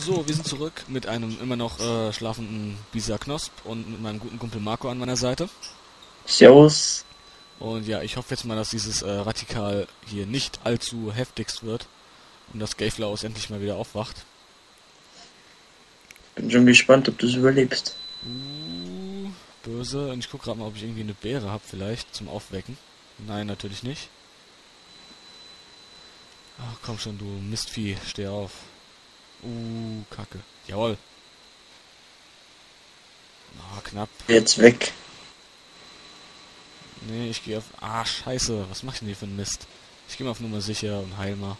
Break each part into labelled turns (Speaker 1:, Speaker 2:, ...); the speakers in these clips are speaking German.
Speaker 1: So, wir sind zurück mit einem immer noch schlafenden Bisa Knosp und mit meinem guten Kumpel Marco an meiner Seite.
Speaker 2: Servus.
Speaker 1: Und ja, ich hoffe jetzt mal, dass dieses Radikal hier nicht allzu heftigst wird und dass Gavelaus endlich mal wieder aufwacht.
Speaker 2: Bin schon gespannt, ob du es überlebst.
Speaker 1: Böse. Und ich gucke gerade mal, ob ich irgendwie eine Beere habe vielleicht zum Aufwecken. Nein, natürlich nicht. Ach, komm schon, du Mistvieh, steh auf. Kacke. Jawohl. Ah, knapp.
Speaker 2: Jetzt weg.
Speaker 1: Nee, ich gehe auf... Ah, scheiße. Was mach ich denn hier für ein Mist? Ich gehe mal auf Nummer sicher und heil mal.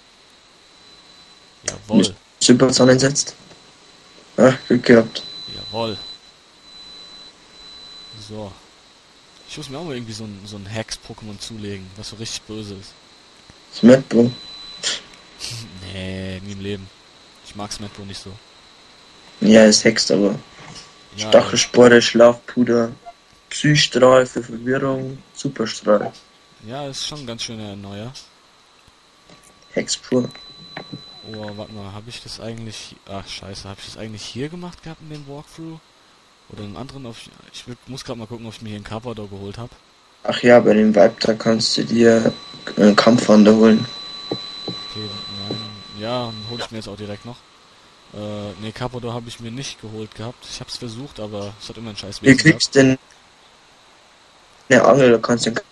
Speaker 1: Jawohl.
Speaker 2: Super zusammensetzt. Ach, Glück gehabt.
Speaker 1: Jawohl. So. Ich muss mir auch mal irgendwie so ein Hex-Pokémon zulegen, was so richtig böse ist.
Speaker 2: Smetbo.
Speaker 1: Nee, nie im Leben. Ich mag Smetbo nicht so.
Speaker 2: Ja, es hext aber.
Speaker 1: Ja,
Speaker 2: Stachelspore, Schlafpuder, Psystrahl für Verwirrung, Superstrahl.
Speaker 1: ja, ist schon ein ganz schöner neuer.
Speaker 2: Hex pur.
Speaker 1: Oh, warte mal, habe ich das eigentlich... Ach, scheiße, habe ich das eigentlich hier gemacht gehabt in dem Walkthrough? Oder in einem anderen... muss gerade mal gucken, ob ich mir hier einen Carpador geholt habe.
Speaker 2: Ach ja, bei dem Vibe, da kannst du dir einen Kampfwander holen.
Speaker 1: Okay, nein... Ja, dann hole ich mir jetzt auch direkt noch. Nee, Carpador habe ich mir nicht geholt gehabt. Ich habe es versucht, aber es hat immer einen scheiß
Speaker 2: Wie
Speaker 1: Wesen gehabt.
Speaker 2: kriegst du denn eine Angel? Da kannst du den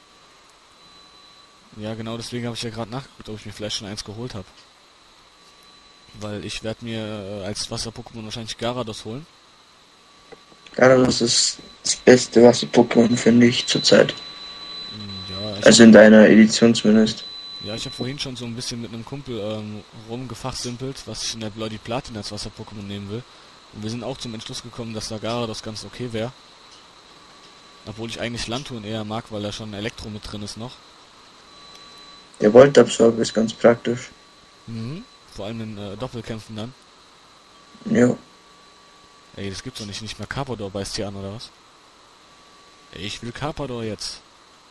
Speaker 1: Ja, genau deswegen habe ich ja gerade nachgeguckt, ob ich mir vielleicht schon eins geholt habe. Weil ich werde mir als Wasser-Pokémon wahrscheinlich Gyarados holen.
Speaker 2: Gyarados ist das beste Wasser-Pokémon, finde ich, zurzeit.
Speaker 1: Ja,
Speaker 2: Also in deiner Edition zumindest.
Speaker 1: ja, ich habe vorhin schon so ein bisschen mit einem Kumpel rumgefachsimpelt, was ich in der Bloody Platin als Wasser-Pokémon nehmen will. Und wir sind auch zum Entschluss gekommen, dass da Gyarados ganz okay wäre. Obwohl ich eigentlich Landturn eher mag, weil da schon Elektro mit drin ist noch.
Speaker 2: Der Voltabsorber ist ganz praktisch.
Speaker 1: Mhm. Vor allem in Doppelkämpfen dann.
Speaker 2: Ja.
Speaker 1: Ey, das gibt's doch nicht mehr Carpador beißt hier an, oder was? Ey, ich will Carpador jetzt.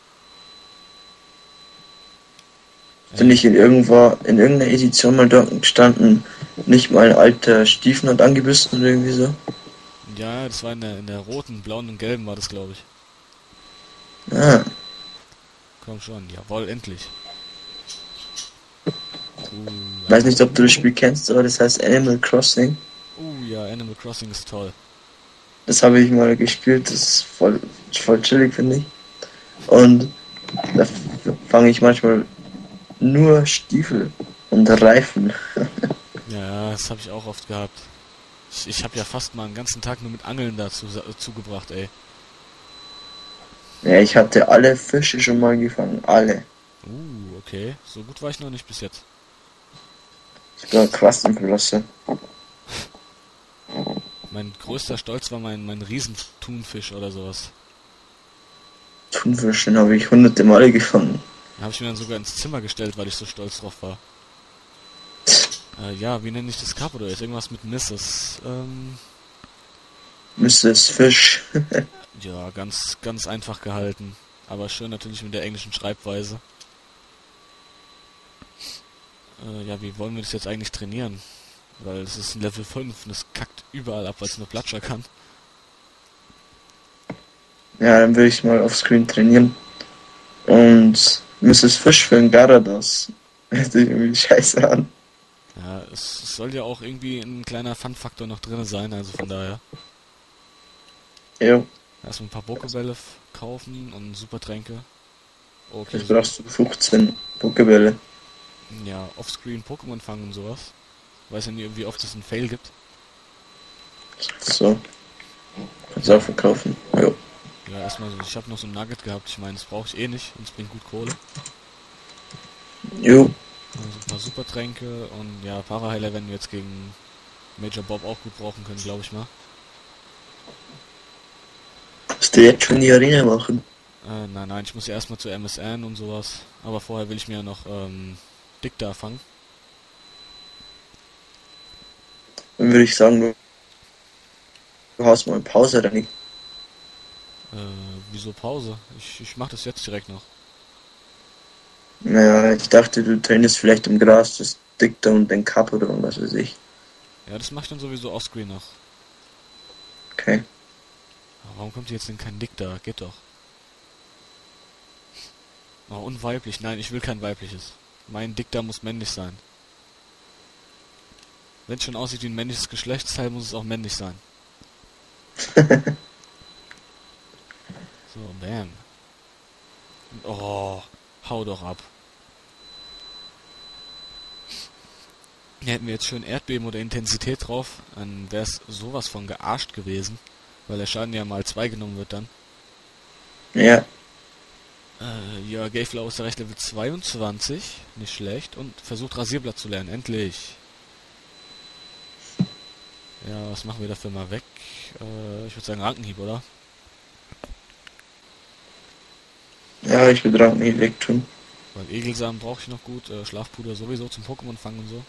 Speaker 2: Ist nicht in irgendeiner Edition mal dort gestanden, nicht mal ein alter Stiefen hat angebissen oder irgendwie so?
Speaker 1: Ja, das war in der roten, blauen und gelben war das, glaube ich.
Speaker 2: Ah,
Speaker 1: Komm schon, jawohl, endlich.
Speaker 2: weiß nicht, ob du das Spiel kennst, aber das heißt Animal Crossing.
Speaker 1: Ja, Animal Crossing ist toll.
Speaker 2: Das habe ich mal gespielt, das ist voll chillig, finde ich. Und da fange ich manchmal nur Stiefel und Reifen.
Speaker 1: Ja, das habe ich auch oft gehabt. Ich habe ja fast mal einen ganzen Tag nur mit Angeln dazu zugebracht, ey.
Speaker 2: Ja, ich hatte alle Fische schon mal gefangen, alle.
Speaker 1: Okay. So gut war ich noch nicht bis jetzt.
Speaker 2: Sogar Quastenflosse.
Speaker 1: Mein größter Stolz war mein Riesenthunfisch oder sowas.
Speaker 2: Thunfisch, den habe ich hunderte Male gefangen.
Speaker 1: Den habe ich mir dann sogar ins Zimmer gestellt, weil ich so stolz drauf war. Ja, wie nenne ich das Carpador jetzt? Irgendwas mit Mrs.
Speaker 2: Mrs. Fisch.
Speaker 1: Ja, ganz einfach gehalten. Aber schön natürlich mit der englischen Schreibweise. Ja, wie wollen wir das jetzt eigentlich trainieren? Weil es ist ein Level 5 und es kackt überall ab, weil es nur Platscher kann.
Speaker 2: Ja, dann will ich mal auf Screen trainieren. Und Mrs. Fisch für ein Gyarados. Hört sich irgendwie scheiße an.
Speaker 1: Ja, es soll ja auch irgendwie ein kleiner Fun-Faktor noch drin sein, also von daher.
Speaker 2: Jo,
Speaker 1: Erstmal ein paar Pokébälle kaufen und Supertränke. Okay,
Speaker 2: jetzt brauchst du 15 Pokébälle.
Speaker 1: ja, offscreen Pokémon fangen und sowas. Weiß ja nie, wie oft es einen Fail gibt.
Speaker 2: So. Kannst du auch verkaufen. Jo.
Speaker 1: Ja, erstmal, ich habe noch so ein Nugget gehabt. Ich meine, das brauche ich eh nicht und es bringt gut Kohle.
Speaker 2: Jo.
Speaker 1: Also ein paar Supertränke und ja, Paraheiler werden wir jetzt gegen Major Bob auch gut brauchen können, glaube ich mal.
Speaker 2: Musst du jetzt schon die Arena machen?
Speaker 1: Nein, ich muss ja erstmal zu MSN und sowas. Aber vorher will ich mir ja noch Dick da fangen.
Speaker 2: Dann würde ich sagen, du haust mal Pause, oder nicht?
Speaker 1: Wieso Pause? Ich mach das jetzt direkt noch.
Speaker 2: Naja, ich dachte, du trainierst vielleicht im Gras, das Dickter und den Cup oder was weiß ich.
Speaker 1: Ja, das mache ich dann sowieso offscreen noch.
Speaker 2: Okay.
Speaker 1: Aber warum kommt hier jetzt denn kein Dick da? Geht doch. Oh, unweiblich. Nein, ich will kein weibliches. Mein Dick da muss männlich sein. Wenn es schon aussieht wie ein männliches Geschlechtsteil, muss es auch männlich sein. So, bam. Oh, hau doch ab. Hier hätten wir jetzt schön Erdbeben oder Intensität drauf, dann wäre es sowas von gearscht gewesen, weil der Schaden ja mal 2 genommen wird dann.
Speaker 2: Ja.
Speaker 1: Ja, Gayflower ist erreicht Level 22, nicht schlecht, und versucht Rasierblatt zu lernen, endlich. Ja, was machen wir dafür mal weg? Ich würde sagen Rankenhieb, oder?
Speaker 2: Ja, ich würde Ranken nicht wegtun.
Speaker 1: Weil Egelsamen brauche ich noch gut, Schlafpuder sowieso zum Pokémon fangen und so.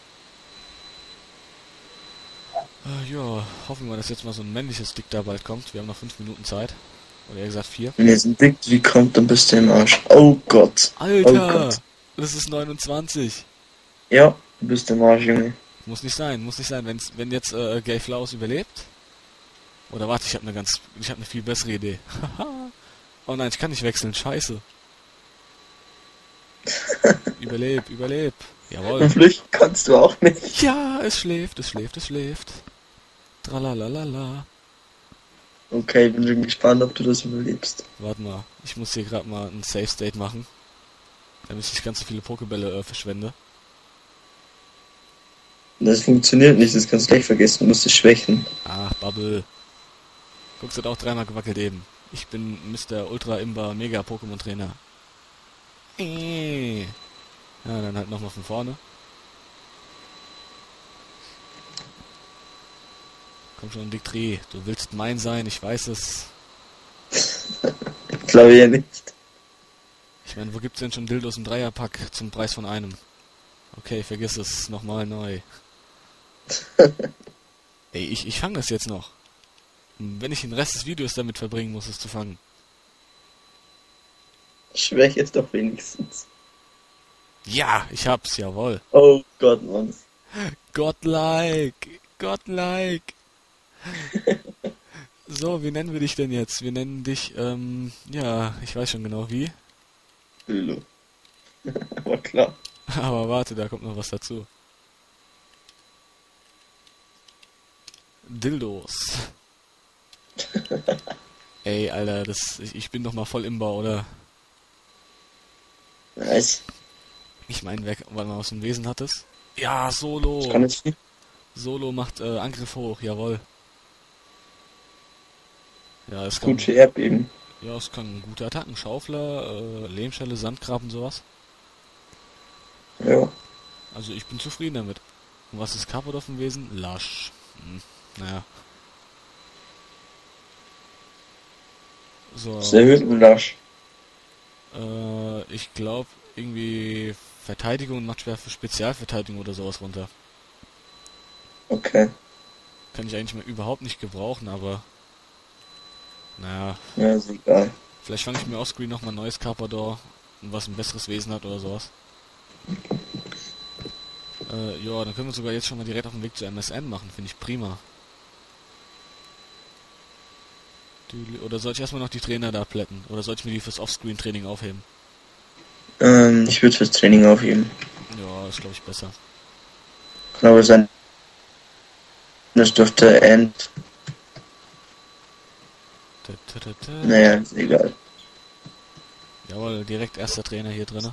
Speaker 1: Ja, hoffen wir, dass jetzt mal so ein männliches Dick da bald kommt. Wir haben noch 5 Minuten Zeit. Oder eher gesagt 4.
Speaker 2: Wenn jetzt ein Dick wie kommt, dann bist du im Arsch. Oh Gott.
Speaker 1: Alter!
Speaker 2: Oh Gott.
Speaker 1: Das ist 29.
Speaker 2: Ja, du bist im Arsch, Junge.
Speaker 1: Muss nicht sein, muss nicht sein. Wenn jetzt Gayflaus überlebt. Oder warte, ich habe eine viel bessere Idee. Oh nein, ich kann nicht wechseln, scheiße. Überleb. Jawohl.
Speaker 2: Und flüchten kannst du auch nicht.
Speaker 1: Ja, es schläft. Tralalala.
Speaker 2: Okay, bin schon gespannt, ob du das überlebst.
Speaker 1: Warte mal, ich muss hier gerade mal ein Save State machen. Damit ich nicht ganz so viele Pokébälle verschwende.
Speaker 2: Das funktioniert nicht, das kannst du gleich vergessen, du musst es schwächen.
Speaker 1: Ach, Bubble. Guckst, hat auch 3-mal gewackelt eben. Ich bin Mr. Ultra Imba Mega Pokémon Trainer. Ja, dann halt nochmal von vorne. Komm schon, Diktri. Du willst mein sein, ich weiß es.
Speaker 2: Ich glaube ja nicht.
Speaker 1: Ich meine, wo gibt's denn schon Dildos im Dreierpack zum Preis von einem? Okay, vergiss es. Nochmal neu. Ey, ich fange das jetzt noch. Wenn ich den Rest des Videos damit verbringen muss, es zu fangen.
Speaker 2: Schwäche es doch wenigstens.
Speaker 1: Ja, ich hab's, jawohl.
Speaker 2: Oh Gott, Mann.
Speaker 1: Godlike. So, wie nennen wir dich denn jetzt? Wir nennen dich, ja, ich weiß schon genau wie.
Speaker 2: Dildo. Aber klar.
Speaker 1: Aber warte, da kommt noch was dazu. Dildos. Ey, Alter, ich bin doch mal voll im Bau, oder?
Speaker 2: Nice.
Speaker 1: Ich meine, weil man aus dem Wesen hat es. Ja, Solo.
Speaker 2: Ich kann es nicht.
Speaker 1: Solo macht Angriff hoch, jawohl. Ja, es
Speaker 2: Gut
Speaker 1: kann,
Speaker 2: für Erdbeben.
Speaker 1: ja, es kann gute Attacken. Schaufler, Lehmschelle, Sandgraben, sowas.
Speaker 2: Ja.
Speaker 1: Also ich bin zufrieden damit. Und was ist Carpador im Wesen? Lasch. Naja. So.
Speaker 2: Das erhöht einen Lasch.
Speaker 1: Ich glaube irgendwie Verteidigung macht schwer für Spezialverteidigung oder sowas runter.
Speaker 2: Okay.
Speaker 1: Kann ich eigentlich mal überhaupt nicht gebrauchen, aber naja,
Speaker 2: Ja, ist egal.
Speaker 1: vielleicht fange ich mir offscreen nochmal ein neues Carpador, was ein besseres Wesen hat oder sowas. Ja, dann können wir sogar jetzt schon mal direkt auf den Weg zu MSN machen, finde ich prima. Oder soll ich erstmal noch die Trainer da plätten? Oder soll ich mir die fürs Offscreen-Training aufheben?
Speaker 2: Ich würde fürs Training aufheben.
Speaker 1: Ja, ist glaube ich besser.
Speaker 2: Ich glaube, das dürfte End. Naja, ist egal.
Speaker 1: Jawohl, direkt erster Trainer hier drinne.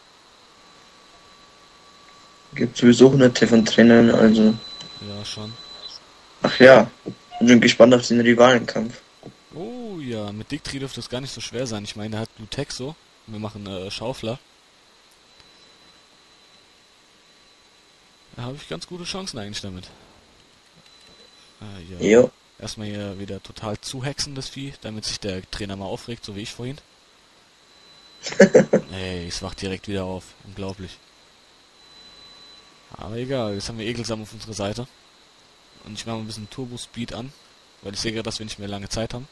Speaker 2: Gibt sowieso hunderte von Trainern, also.
Speaker 1: Ja, schon.
Speaker 2: Ach ja, bin schon gespannt auf den Rivalenkampf.
Speaker 1: Oh ja, mit Diktri dürfte es gar nicht so schwer sein. Ich meine, er hat Lutexo. Wir machen Schaufler. Da habe ich ganz gute Chancen eigentlich damit. Ja.
Speaker 2: Jo.
Speaker 1: Erstmal hier wieder total zuhexen, das Vieh, damit sich der Trainer mal aufregt, so wie ich vorhin. Ey, es wacht direkt wieder auf. Unglaublich. Aber egal, jetzt haben wir Egelsam auf unserer Seite. Und ich mache mal ein bisschen Turbo-Speed an, weil ich sehe gerade, dass wir nicht mehr lange Zeit haben.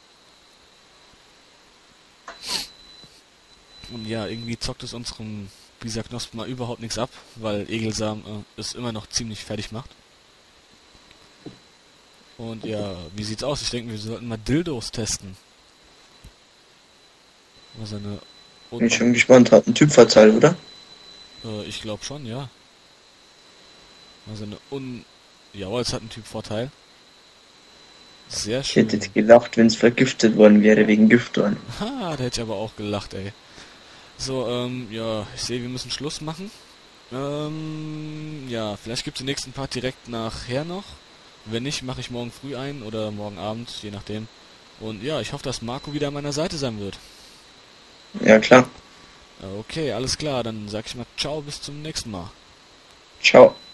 Speaker 1: Und ja, irgendwie zockt es unserem Bisaknosp mal überhaupt nichts ab, weil Egelsam es immer noch ziemlich fertig macht. Und ja, wie sieht's aus? Ich denke, wir sollten mal Dildos testen. Was eine
Speaker 2: Bin schon gespannt. Hat ein Typverteil, oder?
Speaker 1: ich glaube schon, ja. Also eine Jawohl, es hat einen Typvorteil. Sehr
Speaker 2: Ich
Speaker 1: schön.
Speaker 2: hätte jetzt gelacht, wenn es vergiftet worden wäre wegen Giftdorn.
Speaker 1: Ha, da hätte ich aber auch gelacht, ey. So, ja, ich sehe, wir müssen Schluss machen. Ja, vielleicht gibt's den nächsten Part direkt nachher noch. Wenn nicht, mache ich morgen früh ein oder morgen Abend, je nachdem. Und ja, ich hoffe, dass Marco wieder an meiner Seite sein wird.
Speaker 2: Ja, klar.
Speaker 1: Okay, alles klar, dann sag ich mal ciao, bis zum nächsten Mal.
Speaker 2: Ciao.